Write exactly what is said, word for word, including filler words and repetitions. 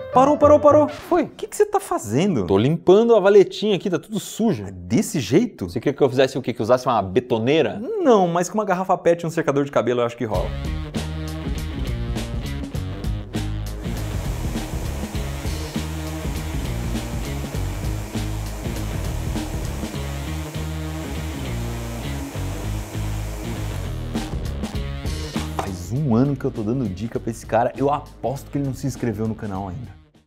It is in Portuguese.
Parou, parou, parou. Foi? O que, que você tá fazendo? Tô limpando a valetinha aqui, tá tudo sujo. Desse jeito? Você queria que eu fizesse o quê? Que eu usasse uma betoneira? Não, mas com uma garrafa pet e um secador de cabelo eu acho que rola. Faz um ano que eu tô dando dica pra esse cara, eu aposto que ele não se inscreveu no canal ainda.